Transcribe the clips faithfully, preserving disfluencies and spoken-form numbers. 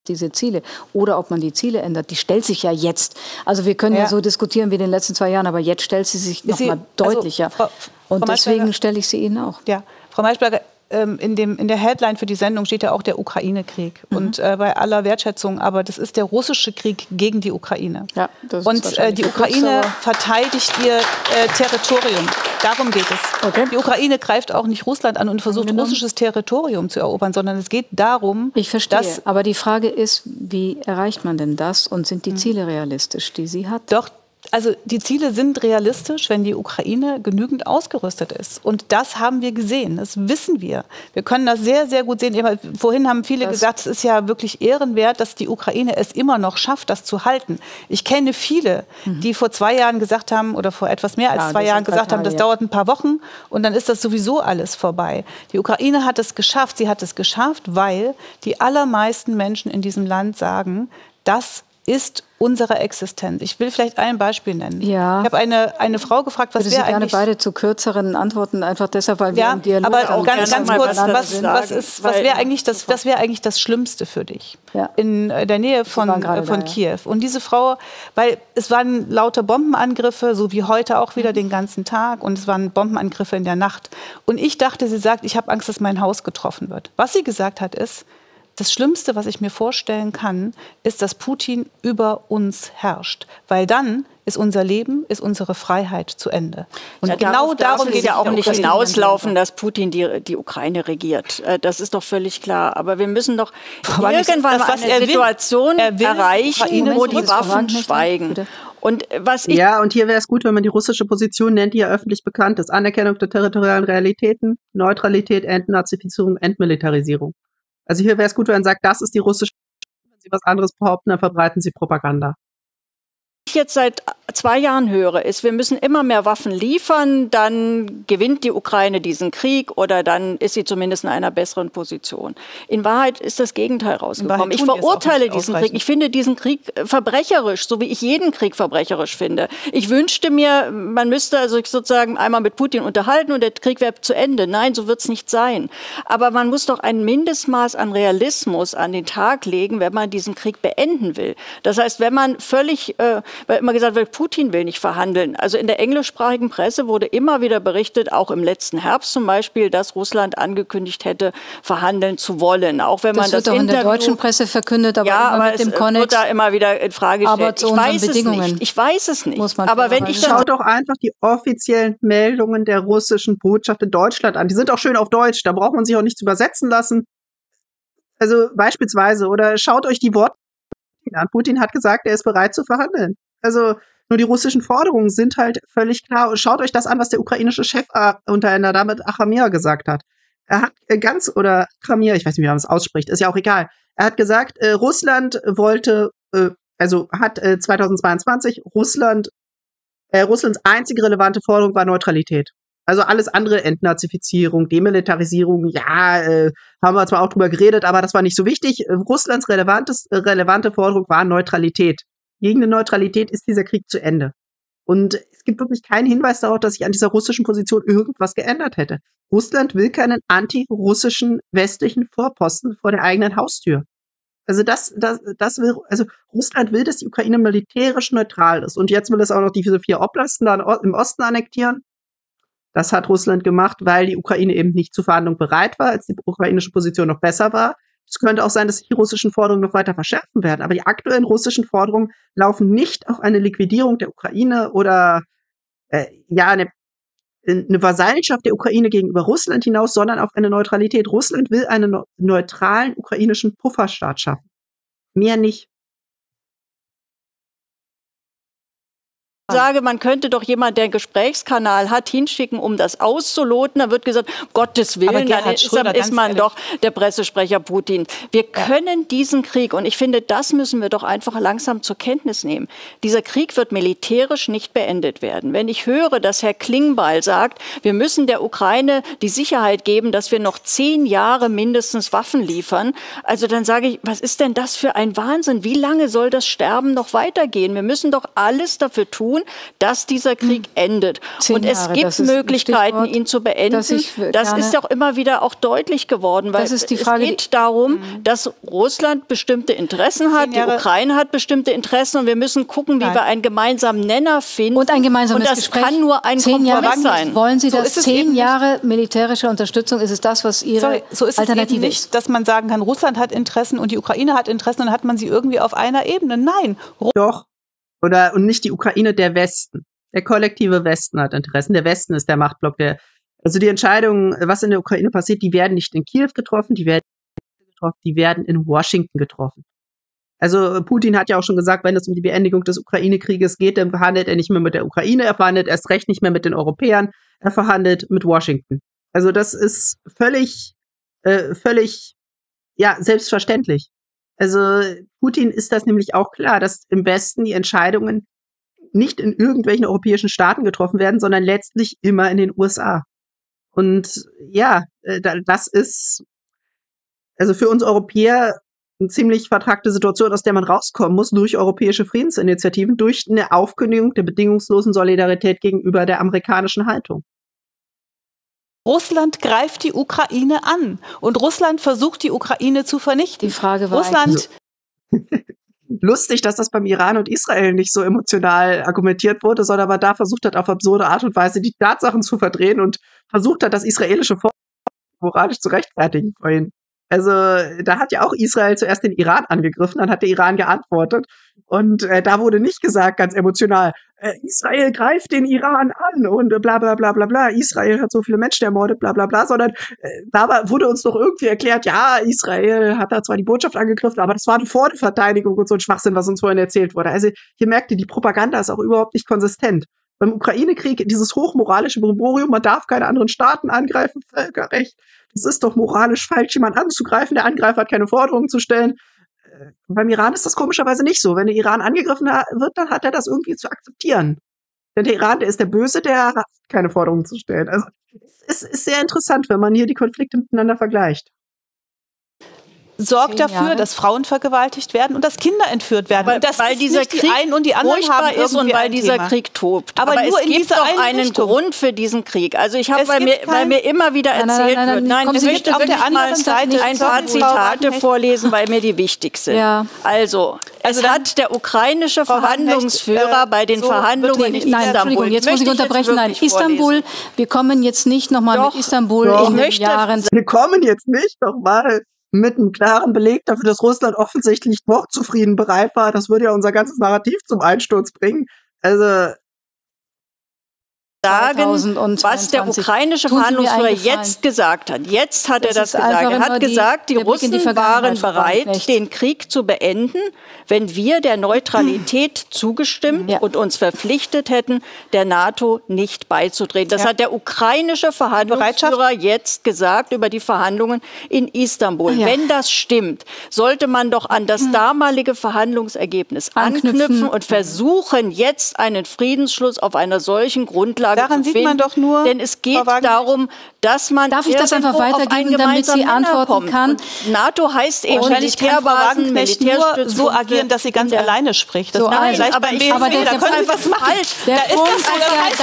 diese Ziele. Oder ob man die Ziele ändert, die stellt sich ja jetzt. Also wir können ja, ja so diskutieren wie in den letzten zwei Jahren, aber jetzt stellt sie sich noch mal deutlicher. Also, Frau, Frau Und deswegen stelle ich sie Ihnen auch. Ja, Frau Maischberger, In, dem, in der Headline für die Sendung steht ja auch der Ukraine-Krieg. Mhm. Und äh, bei aller Wertschätzung, aber das ist der russische Krieg gegen die Ukraine. Ja, das und ist äh, die Ukraine verteidigt ihr äh, Territorium. Darum geht es. Okay. Die Ukraine greift auch nicht Russland an und versucht, genau. russisches Territorium zu erobern, sondern es geht darum, ich verstehe. Dass, aber die Frage ist, wie erreicht man denn das und sind die Ziele realistisch, die sie hat? Doch. Also die Ziele sind realistisch, wenn die Ukraine genügend ausgerüstet ist. Und das haben wir gesehen, das wissen wir. Wir können das sehr, sehr gut sehen. Vorhin haben viele das gesagt, es ist ja wirklich ehrenwert, dass die Ukraine es immer noch schafft, das zu halten. Ich kenne viele, mhm. die vor zwei Jahren gesagt haben, oder vor etwas mehr als ja, zwei Jahren gesagt haben, das ja. dauert ein paar Wochen und dann ist das sowieso alles vorbei. Die Ukraine hat es geschafft. Sie hat es geschafft, weil die allermeisten Menschen in diesem Land sagen, das ist unsere Existenz. Ich will vielleicht ein Beispiel nennen. Ja. Ich habe eine, eine Frau gefragt, was wäre eigentlich... gerne beide zu kürzeren Antworten, einfach deshalb, weil wir ja, im Dialog... aber auch ganz, ganz kurz, was, was, ist, was wäre eigentlich, das, was wär eigentlich das Schlimmste für dich? Ja. In der Nähe von, äh, von da, Kiew. Ja. Und diese Frau, weil es waren lauter Bombenangriffe, so wie heute auch wieder den ganzen Tag, und es waren Bombenangriffe in der Nacht. Und ich dachte, sie sagt, ich habe Angst, dass mein Haus getroffen wird. Was sie gesagt hat, ist, das Schlimmste, was ich mir vorstellen kann, ist, dass Putin über uns herrscht. Weil dann ist unser Leben, ist unsere Freiheit zu Ende. Und ja, genau darum geht es ja auch nicht hinauslaufen, dass Putin die, die Ukraine regiert. Das ist doch völlig klar. Aber wir müssen doch Aber irgendwann das, mal eine Situation will, erreichen, wo die Waffen schweigen. Und was ich ja, und hier wäre es gut, wenn man die russische Position nennt, die ja öffentlich bekannt ist. Anerkennung der territorialen Realitäten, Neutralität, Entnazifizierung, Entmilitarisierung. Also hier wäre es gut, wenn man sagt, das ist die russische, wenn Sie was anderes behaupten, dann verbreiten Sie Propaganda. Was ich jetzt seit zwei Jahren höre, ist, wir müssen immer mehr Waffen liefern, dann gewinnt die Ukraine diesen Krieg oder dann ist sie zumindest in einer besseren Position. In Wahrheit ist das Gegenteil rausgekommen. Ich verurteile diesen Krieg. Ich finde diesen Krieg verbrecherisch, so wie ich jeden Krieg verbrecherisch finde. Ich wünschte mir, man müsste also sich sozusagen einmal mit Putin unterhalten und der Krieg wäre zu Ende. Nein, so wird es nicht sein. Aber man muss doch ein Mindestmaß an Realismus an den Tag legen, wenn man diesen Krieg beenden will. Das heißt, wenn man völlig, äh, weil immer gesagt wird, Putin will nicht verhandeln. Also in der englischsprachigen Presse wurde immer wieder berichtet, auch im letzten Herbst zum Beispiel, dass Russland angekündigt hätte, verhandeln zu wollen. Auch wenn man das, das wird auch in der deutschen Presse verkündet, aber ja, immer aber mit dem es Konnex, wird da immer wieder in Frage gestellt. Aber zu ich unseren weiß Bedingungen. es nicht. Ich weiß es nicht. Muss man aber wenn ich dann Schaut doch einfach die offiziellen Meldungen der russischen Botschaft in Deutschland an. Die sind auch schön auf Deutsch. Da braucht man sich auch nichts übersetzen lassen. Also beispielsweise, oder schaut euch die Worte an. Putin hat gesagt, er ist bereit zu verhandeln. Also nur die russischen Forderungen sind halt völlig klar. Schaut euch das an, was der ukrainische Chef äh, unter einer Dame Achamia gesagt hat. Er hat äh, ganz, oder Kramir, ich weiß nicht, wie man das ausspricht, ist ja auch egal. Er hat gesagt, äh, Russland wollte, äh, also hat äh, zweitausendzweiundzwanzig Russland, äh, Russlands einzige relevante Forderung war Neutralität. Also alles andere, Entnazifizierung, Demilitarisierung, ja, äh, haben wir zwar auch drüber geredet, aber das war nicht so wichtig. Russlands relevantes, äh, relevante Forderung war Neutralität. Gegen eine Neutralität ist dieser Krieg zu Ende. Und es gibt wirklich keinen Hinweis darauf, dass sich an dieser russischen Position irgendwas geändert hätte. Russland will keinen antirussischen westlichen Vorposten vor der eigenen Haustür. Also das, das, das will, also Russland will, dass die Ukraine militärisch neutral ist. Und jetzt will es auch noch diese vier Oblasten da im Osten annektieren. Das hat Russland gemacht, weil die Ukraine eben nicht zur Verhandlung bereit war, als die ukrainische Position noch besser war. Es könnte auch sein, dass sich die russischen Forderungen noch weiter verschärfen werden. Aber die aktuellen russischen Forderungen laufen nicht auf eine Liquidierung der Ukraine oder äh, ja eine, eine Vasallenschaft der Ukraine gegenüber Russland hinaus, sondern auf eine Neutralität. Russland will einen no- neutralen ukrainischen Pufferstaat schaffen. Mehr nicht. sage, man könnte doch jemand, der einen Gesprächskanal hat, hinschicken, um das auszuloten. Da wird gesagt, Gottes Willen, dann ist, Schröder, ist man doch der Pressesprecher Putin. Wir ja. können diesen Krieg, und ich finde, das müssen wir doch einfach langsam zur Kenntnis nehmen. Dieser Krieg wird militärisch nicht beendet werden. Wenn ich höre, dass Herr Klingbeil sagt, wir müssen der Ukraine die Sicherheit geben, dass wir noch zehn Jahre mindestens Waffen liefern, also dann sage ich, was ist denn das für ein Wahnsinn? Wie lange soll das Sterben noch weitergehen? Wir müssen doch alles dafür tun, tun, dass dieser Krieg hm. endet. Zehn Und es Jahre, gibt Möglichkeiten, ihn zu beenden. Das ist auch immer wieder auch deutlich geworden, weil es Frage, geht darum, mhm. dass Russland bestimmte Interessen hat, die Ukraine hat bestimmte Interessen und wir müssen gucken, wie Nein. wir einen gemeinsamen Nenner finden. Und ein gemeinsames und das Gespräch. kann nur ein zehn Kompromiss Jahre sein. Wollen Sie das? So zehn Jahre militärische Unterstützung, ist es das, was Ihre Sorry, so ist Alternative es eben nicht, ist? Dass man sagen kann, Russland hat Interessen und die Ukraine hat Interessen und dann hat man sie irgendwie auf einer Ebene. Nein. Doch. Oder, und nicht die Ukraine, der Westen. Der kollektive Westen hat Interessen. Der Westen ist der Machtblock. Der, also die Entscheidungen, was in der Ukraine passiert, die werden nicht in Kiew getroffen, die werden getroffen, die werden in Washington getroffen. Also Putin hat ja auch schon gesagt, wenn es um die Beendigung des Ukraine-Krieges geht, dann verhandelt er nicht mehr mit der Ukraine, er verhandelt erst recht nicht mehr mit den Europäern, er verhandelt mit Washington. Also das ist völlig, äh, völlig, ja, selbstverständlich. Also Putin ist das nämlich auch klar, dass im Westen die Entscheidungen nicht in irgendwelchen europäischen Staaten getroffen werden, sondern letztlich immer in den U S A. Und ja, das ist also für uns Europäer eine ziemlich vertragte Situation, aus der man rauskommen muss durch europäische Friedensinitiativen, durch eine Aufkündigung der bedingungslosen Solidarität gegenüber der amerikanischen Haltung. Russland greift die Ukraine an und Russland versucht, die Ukraine zu vernichten. Die Frage war Russland lustig, dass das beim Iran und Israel nicht so emotional argumentiert wurde, sondern man da versucht hat, auf absurde Art und Weise die Tatsachen zu verdrehen und versucht hat, das israelische Volk moralisch zu rechtfertigen vorhin. Also da hat ja auch Israel zuerst den Iran angegriffen, dann hat der Iran geantwortet und äh, da wurde nicht gesagt, ganz emotional, äh, Israel greift den Iran an und äh, bla bla bla bla bla, Israel hat so viele Menschen ermordet, bla bla bla, sondern äh, da war, wurde uns doch irgendwie erklärt, ja, Israel hat da zwar die Botschaft angegriffen, aber das war eine Vorverteidigung und so ein Schwachsinn, was uns vorhin erzählt wurde. Also hier merkt ihr, die Propaganda ist auch überhaupt nicht konsistent. Beim Ukraine-Krieg dieses hochmoralische Brimborium, man darf keine anderen Staaten angreifen, Völkerrecht. Es ist doch moralisch falsch, jemanden anzugreifen. Der Angreifer hat keine Forderungen zu stellen. Äh, beim Iran ist das komischerweise nicht so. Wenn der Iran angegriffen wird, dann hat er das irgendwie zu akzeptieren. Denn der Iran, der ist der Böse, der hat keine Forderungen zu stellen. Also es ist sehr interessant, wenn man hier die Konflikte miteinander vergleicht. Sorgt dafür, dass Frauen vergewaltigt werden und dass Kinder entführt werden. Weil, und das weil ist dieser nicht Krieg die einen und die anderen haben ist und weil dieser Thema. Krieg tobt. Aber, Aber nur es in gibt dieser doch einen einen Richtung. Grund für diesen Krieg. Also ich habe, weil mir, weil mir immer wieder erzählt nein, nein, nein, wird, nein, nein, ich möchte auf der anderen Seite ein paar Zitate vorlesen, weil mir die wichtig sind. Ja. Also, also es hat der ukrainische Frau Verhandlungsführer äh, bei den so Verhandlungen in nein, Istanbul. Jetzt muss ich unterbrechen. Nein, Istanbul, wir kommen jetzt nicht nochmal mit Istanbul doch, in möchte, Jahren. Wir kommen jetzt nicht nochmal mit einem klaren Beleg dafür, dass Russland offensichtlich doch zufrieden bereit war. Das würde ja unser ganzes Narrativ zum Einsturz bringen. Also sagen, was der ukrainische Verhandlungsführer jetzt gesagt hat. Jetzt hat das er das gesagt. Er hat gesagt, die Russen die waren bereit, den Krieg zu beenden, wenn wir der Neutralität zugestimmt ja. und uns verpflichtet hätten, der NATO nicht beizutreten. Das ja. hat der ukrainische Verhandlungsführer jetzt gesagt über die Verhandlungen in Istanbul. Ja. Wenn das stimmt, sollte man doch an das damalige Verhandlungsergebnis anknüpfen, anknüpfen und versuchen, jetzt einen Friedensschluss auf einer solchen Grundlage Daran zu sieht man doch nur, denn es geht darum, dass man Darf ich das einfach weitergeben, damit sie antworten kommt. kann? Und NATO heißt eben Militärbasen, Militärstützpunkte nur so agieren, dass sie ganz alleine spricht. Das so, nein, also, aber, ich, aber der, da der können Punkt, Sie was machen. Der da Punkt ist das so, ist ja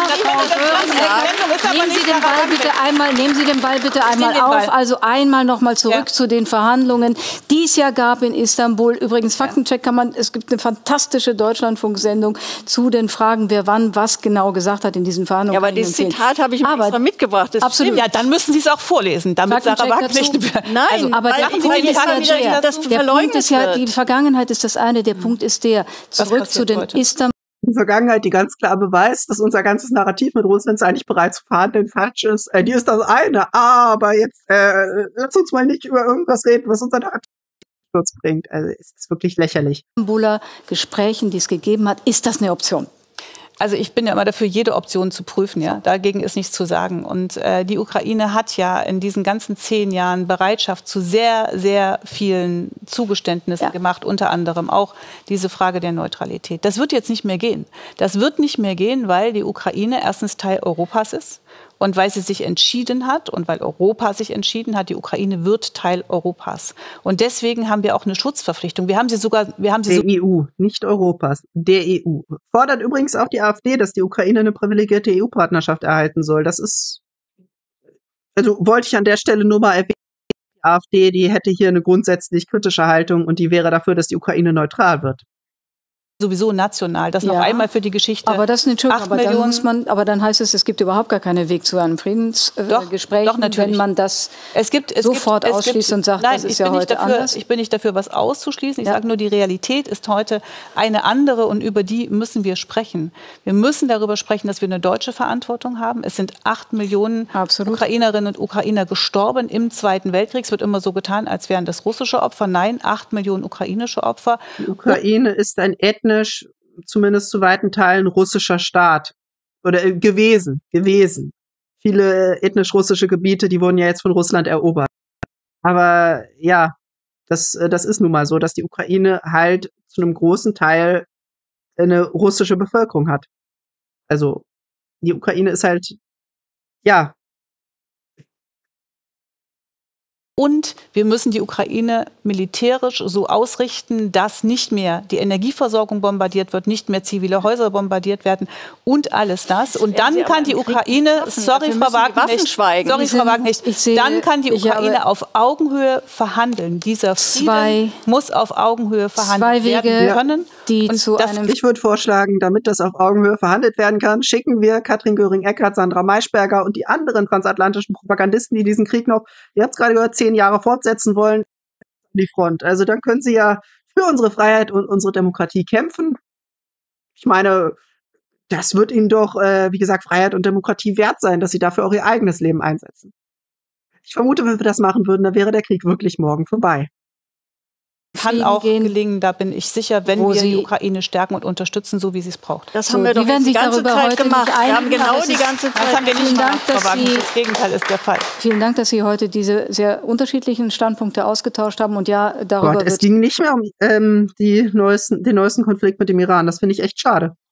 da, nehmen Sie den Ball bitte einmal, nehmen Sie den Ball bitte einmal auf. Also einmal noch mal zurück ja. zu den Verhandlungen, die es ja gab in Istanbul. Übrigens, Faktencheck kann man, es gibt eine fantastische Deutschlandfunksendung zu den Fragen, wer wann was genau gesagt hat in diesen Verhandlungen. Ja, aber dieses Zitat habe ich mir extra mitgebracht. Das absolut. Stimmt. Ja, dann müssen Sie es auch vorlesen, damit Sarah Wagenknecht. Nein, also, aber der Punkt ist ja der, das der Punkt ist ja, die Vergangenheit ist das eine, der Punkt ist der, zurück zu den Istanbul. Die Vergangenheit, die ganz klar beweist, dass unser ganzes Narrativ mit Russland eigentlich bereit zu verhandeln falsch ist. Äh, die ist das eine, aber jetzt äh, lass uns mal nicht über irgendwas reden, was unser Narrativ bringt. Also es ist wirklich lächerlich. Istanbuler Gesprächen, die es gegeben hat, ist das eine Option? Also ich bin ja immer dafür, jede Option zu prüfen. Ja, dagegen ist nichts zu sagen. Und äh, die Ukraine hat ja in diesen ganzen zehn Jahren Bereitschaft zu sehr, sehr vielen Zugeständnissen ja. gemacht. Unter anderem auch diese Frage der Neutralität. Das wird jetzt nicht mehr gehen. Das wird nicht mehr gehen, weil die Ukraine erstens Teil Europas ist. Und weil sie sich entschieden hat und weil Europa sich entschieden hat, die Ukraine wird Teil Europas. Und deswegen haben wir auch eine Schutzverpflichtung. Wir haben sie sogar, wir haben sie der so E U, nicht Europas, der E U. Fordert übrigens auch die AfD, dass die Ukraine eine privilegierte E U-Partnerschaft erhalten soll. Das ist, also wollte ich an der Stelle nur mal erwähnen, die AfD, die hätte hier eine grundsätzlich kritische Haltung und die wäre dafür, dass die Ukraine neutral wird. sowieso national. Das Ja. noch einmal für die Geschichte. Aber das ist nicht schön, acht aber dann Millionen. muss man, aber dann heißt es, es gibt überhaupt gar keinen Weg zu einem Friedensgespräch, Doch, doch, natürlich. wenn man das Es gibt, es sofort gibt, es ausschließt gibt, und sagt, nein, das ist ich ja bin nicht heute dafür, anders. Ich bin nicht dafür, was auszuschließen. Ich Ja. sage nur, die Realität ist heute eine andere und über die müssen wir sprechen. Wir müssen darüber sprechen, dass wir eine deutsche Verantwortung haben. Es sind acht Millionen Absolut. Ukrainerinnen und Ukrainer gestorben im Zweiten Weltkrieg. Es wird immer so getan, als wären das russische Opfer. Nein, acht Millionen ukrainische Opfer. Die Ukraine ist ein ethnisch, zumindest zu weiten Teilen, russischer Staat. Oder äh, gewesen, gewesen. Viele ethnisch russische Gebiete, die wurden ja jetzt von Russland erobert. Aber ja, das, äh, das ist nun mal so, dass die Ukraine halt zu einem großen Teil eine russische Bevölkerung hat. Also die Ukraine ist halt, ja, Und wir müssen die Ukraine militärisch so ausrichten, dass nicht mehr die Energieversorgung bombardiert wird, nicht mehr zivile Häuser bombardiert werden und alles das. Und dann kann die Ukraine, sorry Frau Wagenknecht, sorry Frau Wagenknecht, dann kann die Ukraine auf Augenhöhe verhandeln. Dieser Frieden muss auf Augenhöhe verhandelt werden können. Die zu einem ich würde vorschlagen, damit das auf Augenhöhe verhandelt werden kann, schicken wir Katrin Göring-Eckardt, Sandra Maischberger und die anderen transatlantischen Propagandisten, die diesen Krieg noch, ihr habt es gerade gehört, zehn Jahre fortsetzen wollen, an die Front. Also dann können sie ja für unsere Freiheit und unsere Demokratie kämpfen. Ich meine, das wird ihnen doch, äh, wie gesagt, Freiheit und Demokratie wert sein, dass sie dafür auch ihr eigenes Leben einsetzen. Ich vermute, wenn wir das machen würden, dann wäre der Krieg wirklich morgen vorbei. Kann auch gelingen, da bin ich sicher, wenn wir die Ukraine stärken und unterstützen, so wie sie es braucht. Das haben wir doch die ganze Zeit gemacht. Wir haben genau die ganze Zeit. Das haben wir nicht gemacht, Frau Wagenknecht. Das Gegenteil ist der Fall. Vielen Dank, dass Sie heute diese sehr unterschiedlichen Standpunkte ausgetauscht haben. Und ja, darüber Gott, es ging nicht mehr um ähm, die neuesten, den neuesten Konflikt mit dem Iran. Das finde ich echt schade.